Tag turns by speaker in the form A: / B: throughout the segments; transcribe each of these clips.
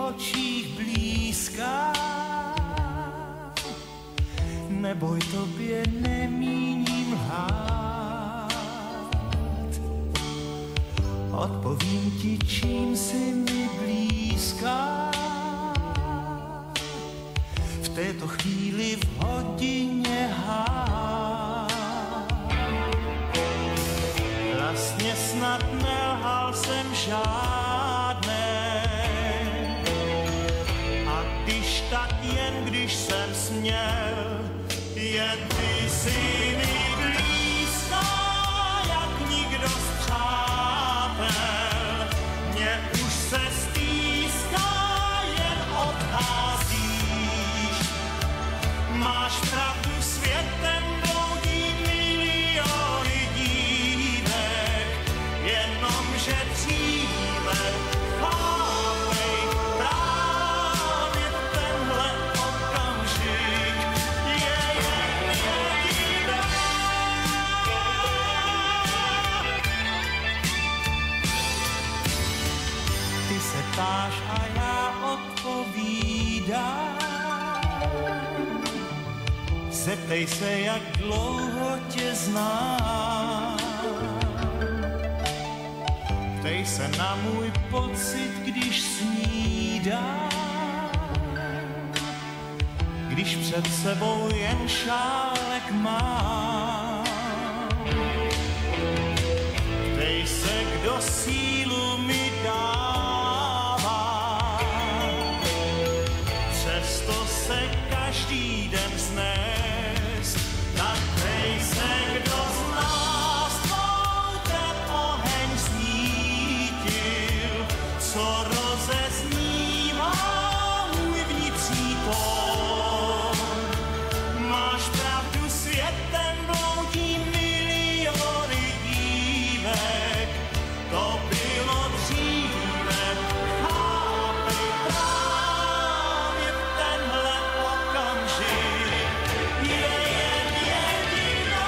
A: očích blízká. Neboj, tobě nemíním lhát. Odpovím ti, čím jsi mi blízká. V této chvíli v hodině vlastně snad nelhal jsem žádné. A když tak jen když jsem směl, jen ty jsi mi blízká, jak nikdo z přátel. Mně už se stýská, jen odcházíš. Máš pravdu, světem bloudí miliony dívek, jenomže dříve chápej právě tenhle okamžik je jen jediný. Ty se ptáš a já odpovídám. Zeptej se, jak dlouho tě znám. Ptej se na můj pocit, když snídám. Když před sebou jen šálek mám. Ptej se, kdo sílu mi dává. Přesto se každý den snést. Tak ptej se, kdo z nás tvou ten oheň snítil, co rozeznívá můj vnitřní tón. Máš pravdu, světem bloudí miliony dívek, to bylo dříve, chápej právě v tenhle okamžik je jen jediná.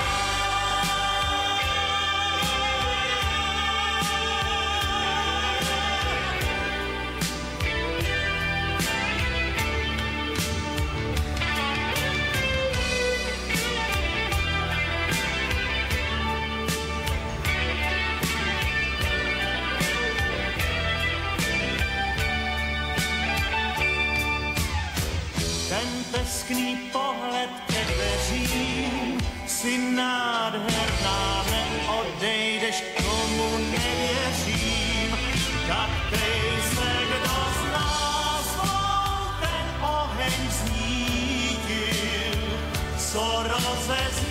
A: Ten teskný pohled ke dveřím, si nádherná, neodejdeš, komu nevěřím. Tak ptej se, kdo z nás svou ten oheň znítil, co rozezní